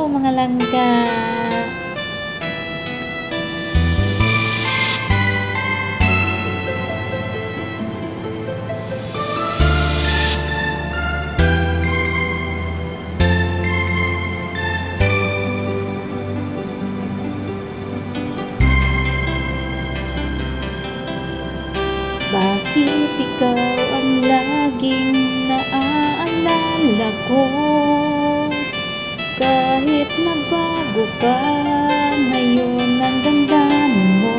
Hello mga langga! Bakit ikaw ang laging naaalala ko? Kahit nagbago pa, ngayon ang damdamin mo.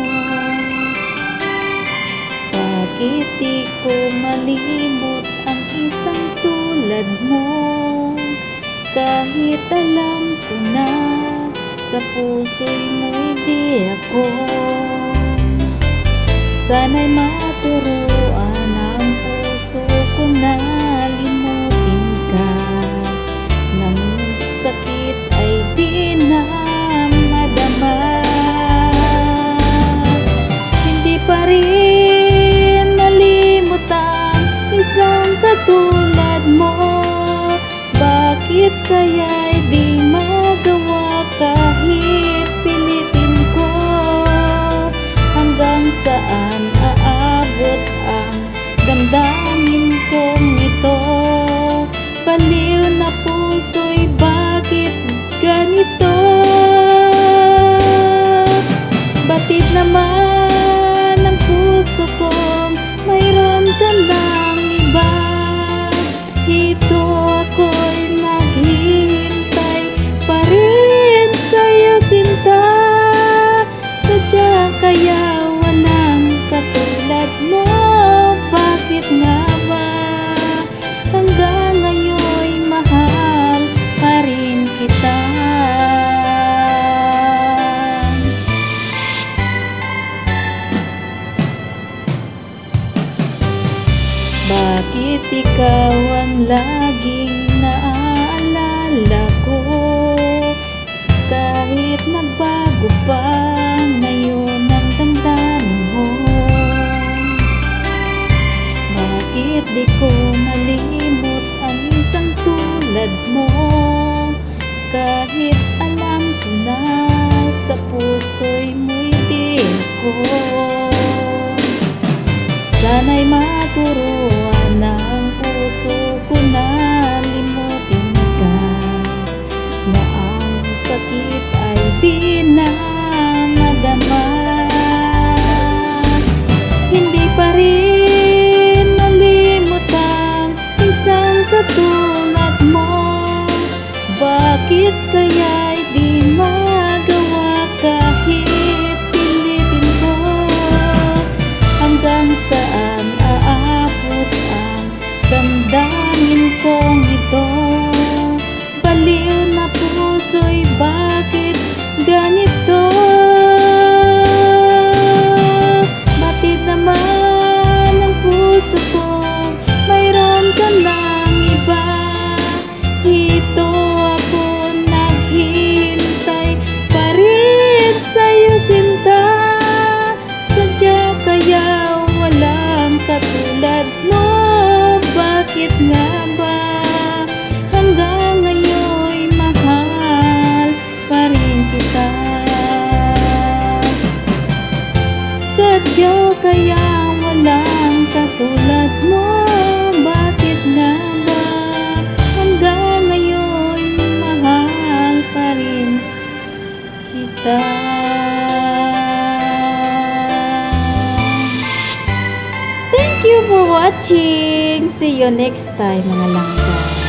Bakit di ko malimot ang isang tulad mo? Kahit alam ko na sa puso'y mo'y di ako. Sana'y maturuan ang puso ko na limutin ka, nang sakit ay di na madama. Hindi pa rin malimot ang isang katulad mo. Bakit kaya'y di magawa kahit pilitin ko? Hanggang saan aabot ang damdamin kong ito? Baliw na puso'y bakit ganito? Batid naman ang puso kong mayroon ka lang iba. Ito ako'y naghihintay pa rin sa'yo, sinta. Sadya kaya walang katulad mo? Bakit nga ba hanggang ngayon'y mahal pa rin kita? Bakit ikaw ang laging naaalala ko? Kahit nagbago pa, ngayon ang damdamin mo. Bakit di ko malimot ang isang tulad mo? Kahit alam ko na sa puso'y mo'y di ako. Sana'y maturuan ang puso ko na limutin ka, na ang sakit ay di na madama. Hindi pa rin malimot ang isang katulad mo. Bakit kaya'y di magawa kahit pilitin ko? Hanggang saan aabot ang damdamin kong ito? Baliw na puso'y bakit ganito? Batid naman ang puso ko, mayroon ka lang iba. Ito ako naghihintay pa rin sa'yo, sinta. Sadya kaya walang katulad mo? Bakit nga ba hanggang ngayon'y mahal pa rin kita? Sadya kaya walang katulad mo? Bakit nga ba hanggang ngayon'y mahal pa rin kita? Thank you for watching. See you next time mga langga.